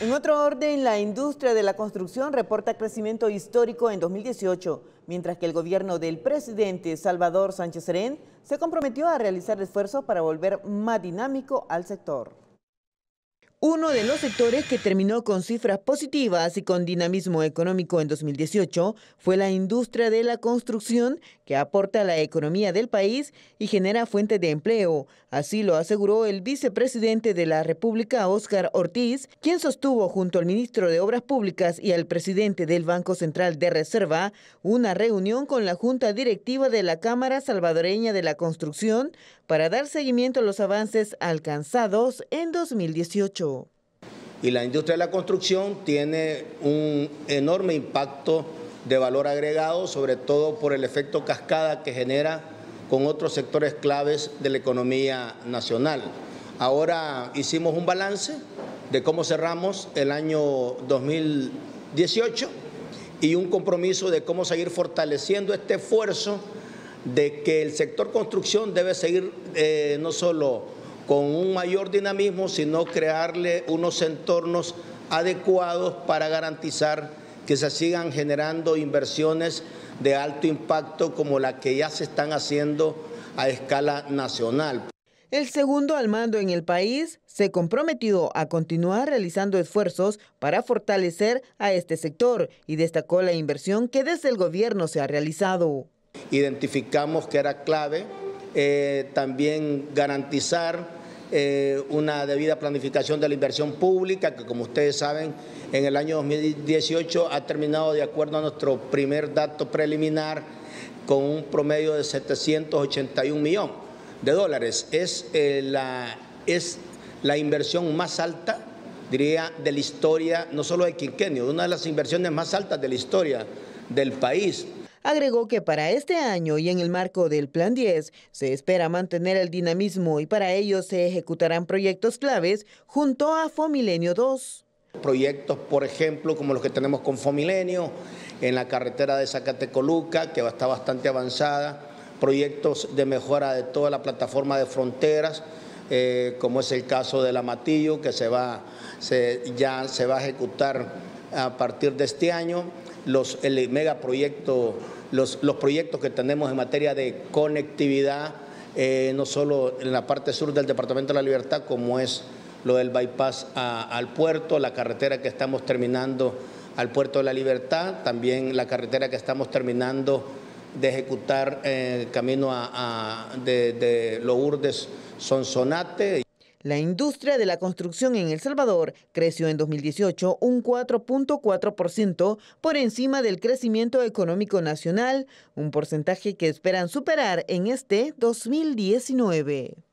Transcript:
En otro orden, la industria de la construcción reporta crecimiento histórico en 2018, mientras que el gobierno del presidente Salvador Sánchez Serén se comprometió a realizar esfuerzos para volver más dinámico al sector. Uno de los sectores que terminó con cifras positivas y con dinamismo económico en 2018 fue la industria de la construcción, que aporta a la economía del país y genera fuentes de empleo. Así lo aseguró el vicepresidente de la República, Óscar Ortiz, quien sostuvo junto al ministro de Obras Públicas y al presidente del Banco Central de Reserva una reunión con la Junta Directiva de la Cámara Salvadoreña de la Construcción para dar seguimiento a los avances alcanzados en 2018. Y la industria de la construcción tiene un enorme impacto de valor agregado, sobre todo por el efecto cascada que genera con otros sectores claves de la economía nacional. Ahora hicimos un balance de cómo cerramos el año 2018 y un compromiso de cómo seguir fortaleciendo este esfuerzo de que el sector construcción debe seguir no solo con un mayor dinamismo, sino crearle unos entornos adecuados para garantizar que se sigan generando inversiones de alto impacto como la que ya se están haciendo a escala nacional. El segundo al mando en el país se comprometió a continuar realizando esfuerzos para fortalecer a este sector y destacó la inversión que desde el gobierno se ha realizado. Identificamos que era clave también garantizar una debida planificación de la inversión pública, que como ustedes saben, en el año 2018 ha terminado de acuerdo a nuestro primer dato preliminar con un promedio de 781 millones de dólares. Es la inversión más alta, diría, de la historia, no solo de quinquenio, una de las inversiones más altas de la historia del país. Agregó que para este año y en el marco del Plan 10 se espera mantener el dinamismo y para ello se ejecutarán proyectos claves junto a Fomilenio 2. Proyectos, por ejemplo, como los que tenemos con Fomilenio, en la carretera de Zacatecoluca, que está bastante avanzada, proyectos de mejora de toda la plataforma de fronteras, como es el caso del Amatillo, que ya se va a ejecutar a partir de este año. El megaproyecto, los proyectos que tenemos en materia de conectividad, no solo en la parte sur del Departamento de la Libertad, como es lo del bypass al puerto, la carretera que estamos terminando al Puerto de la Libertad, también la carretera que estamos terminando de ejecutar camino de Lourdes Sonsonate. La industria de la construcción en El Salvador creció en 2018 un 4.4% por encima del crecimiento económico nacional, un porcentaje que esperan superar en este 2019.